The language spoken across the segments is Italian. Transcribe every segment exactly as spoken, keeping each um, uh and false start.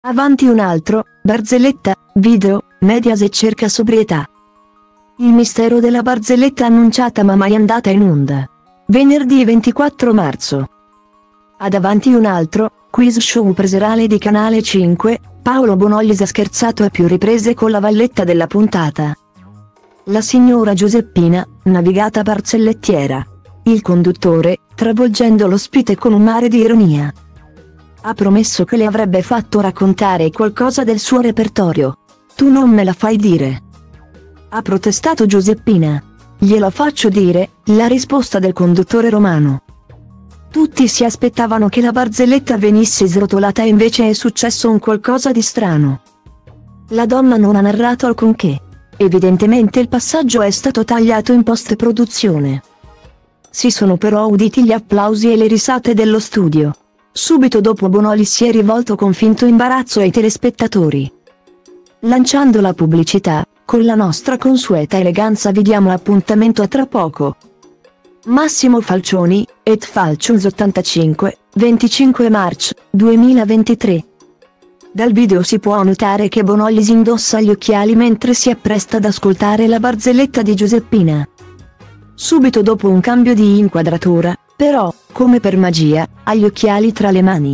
Avanti un altro, barzelletta, video, Mediaset cerca sobrietà. Il mistero della barzelletta annunciata ma mai andata in onda. Venerdì ventiquattro marzo. Ad Avanti un altro, quiz show preserale di Canale cinque, Paolo Bonolis ha scherzato a più riprese con la valletta della puntata. La signora Giuseppina, navigata barzellettiera. Il conduttore, travolgendo l'ospite con un mare di ironia. Ha promesso che le avrebbe fatto raccontare qualcosa del suo repertorio. Tu non me la fai dire. Ha protestato Giuseppina. Gliela faccio dire, la risposta del conduttore romano. Tutti si aspettavano che la barzelletta venisse srotolata e invece è successo un qualcosa di strano. La donna non ha narrato alcunché. Evidentemente il passaggio è stato tagliato in post-produzione. Si sono però uditi gli applausi e le risate dello studio. Subito dopo Bonolis si è rivolto con finto imbarazzo ai telespettatori. Lanciando la pubblicità, con la nostra consueta eleganza vi diamo appuntamento a tra poco. Massimo Falcioni, et Falcions ottantacinque, venticinque marzo duemilaventitré. Dal video si può notare che Bonolis indossa gli occhiali mentre si appresta ad ascoltare la barzelletta di Giuseppina. Subito dopo un cambio di inquadratura, però, come per magia, ha gli occhiali tra le mani.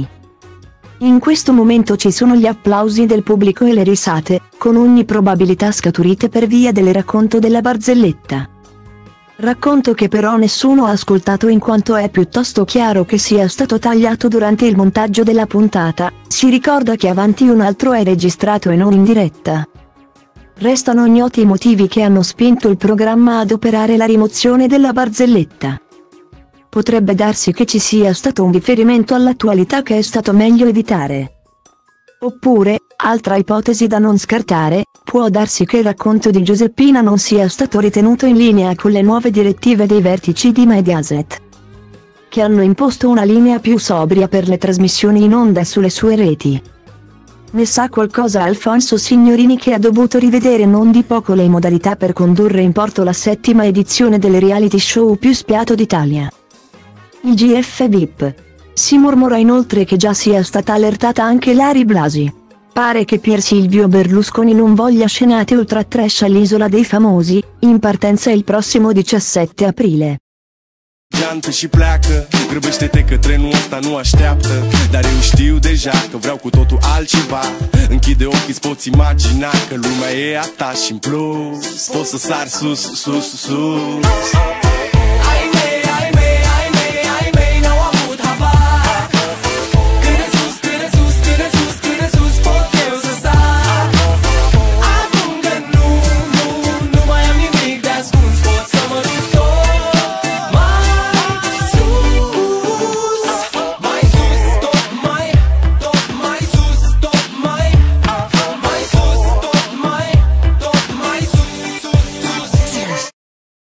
In questo momento ci sono gli applausi del pubblico e le risate, con ogni probabilità scaturite per via del racconto della barzelletta. Racconto che però nessuno ha ascoltato in quanto è piuttosto chiaro che sia stato tagliato durante il montaggio della puntata. Si ricorda che Avanti un altro è registrato e non in diretta. Restano ignoti i motivi che hanno spinto il programma ad operare la rimozione della barzelletta. Potrebbe darsi che ci sia stato un riferimento all'attualità che è stato meglio evitare. Oppure, altra ipotesi da non scartare, può darsi che il racconto di Giuseppina non sia stato ritenuto in linea con le nuove direttive dei vertici di Mediaset, che hanno imposto una linea più sobria per le trasmissioni in onda sulle sue reti. Ne sa qualcosa Alfonso Signorini, che ha dovuto rivedere non di poco le modalità per condurre in porto la settima edizione del reality show più spiato d'Italia, il G F V I P. Si mormora inoltre che già sia stata allertata anche Lari Blasi. Pare che Pier Silvio Berlusconi non voglia scenate ultra trash all'Isola dei Famosi, in partenza il prossimo diciassette aprile. Jantă și pleacă, grăbește-te că trenul ăsta nu așteaptă. Dar eu știu deja că vreau cu totul altceva. Închide ochii, îți poți imagina că lumea e a ta și în plus poți să sari sus, sus, sus.